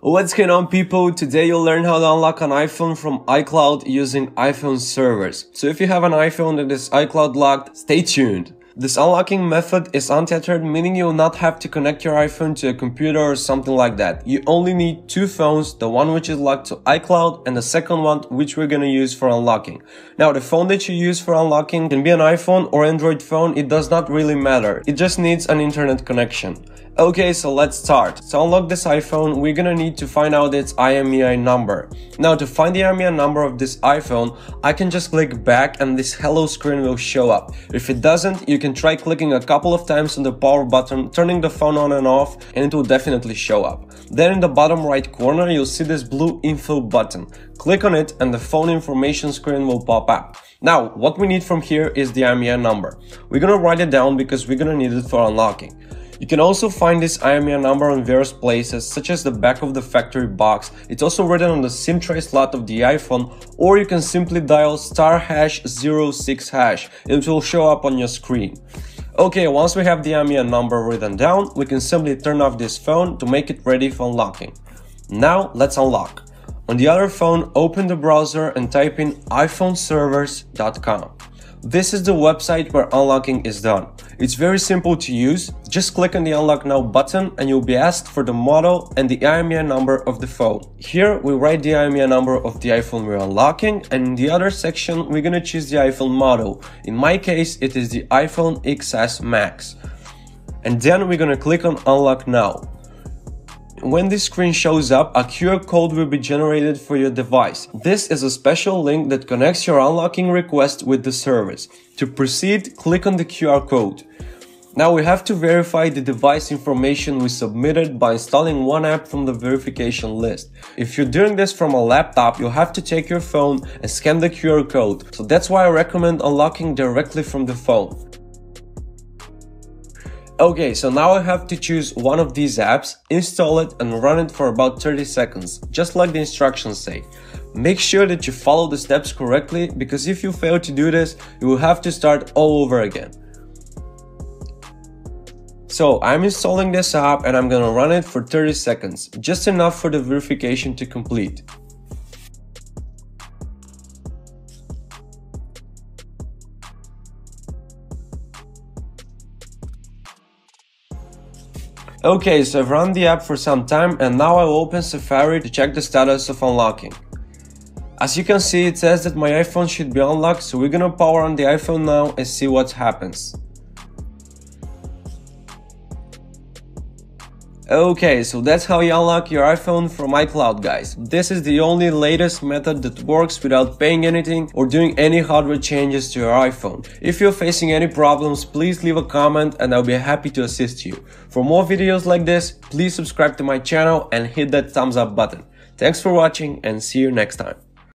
What's going on, people? Today you'll learn how to unlock an iPhone from iCloud using iPhone servers. So if you have an iPhone that is iCloud locked, stay tuned. This unlocking method is untethered, meaning you will not have to connect your iPhone to a computer or something like that. You only need two phones, the one which is locked to iCloud and the second one which we're gonna use for unlocking. Now the phone that you use for unlocking can be an iPhone or Android phone, it does not really matter. It just needs an internet connection. Okay, so let's start. To unlock this iPhone, we're gonna need to find out its IMEI number. Now to find the IMEI number of this iPhone, I can just click back and this hello screen will show up. If it doesn't, you can try clicking a couple of times on the power button, turning the phone on and off, and it will definitely show up. Then in the bottom right corner, you'll see this blue info button. Click on it and the phone information screen will pop up. Now, what we need from here is the IMEI number. We're gonna write it down because we're gonna need it for unlocking. You can also find this IMEI number on various places, such as the back of the factory box. It's also written on the SIM tray slot of the iPhone, or you can simply dial *#06#. It will show up on your screen. Okay, once we have the IMEI number written down, we can simply turn off this phone to make it ready for unlocking. Now, let's unlock. On the other phone, open the browser and type in iPhoneservers.com. This is the website where unlocking is done. It's very simple to use. Just click on the Unlock Now button and you'll be asked for the model and the IMEI number of the phone. Here we write the IMEI number of the iPhone we're unlocking, and in the other section we're gonna choose the iPhone model. In my case it is the iPhone XS Max. And then we're gonna click on Unlock Now. When this screen shows up, a QR code will be generated for your device. This is a special link that connects your unlocking request with the service. To proceed, click on the QR code. Now we have to verify the device information we submitted by installing one app from the verification list. If you're doing this from a laptop, you'll have to take your phone and scan the QR code. So that's why I recommend unlocking directly from the phone. Okay, so now I have to choose one of these apps, install it and run it for about 30 seconds, just like the instructions say. Make sure that you follow the steps correctly, because if you fail to do this, you will have to start all over again. So I'm installing this app and I'm gonna run it for 30 seconds, just enough for the verification to complete. Okay, so I've run the app for some time and now I'll open Safari to check the status of unlocking. As you can see, it says that my iPhone should be unlocked, so we're gonna power on the iPhone now and see what happens. Okay, so that's how you unlock your iPhone from iCloud, guys. This is the only latest method that works without paying anything or doing any hardware changes to your iPhone. If you're facing any problems, please leave a comment and I'll be happy to assist you. For more videos like this, please subscribe to my channel and hit that thumbs up button. Thanks for watching and see you next time.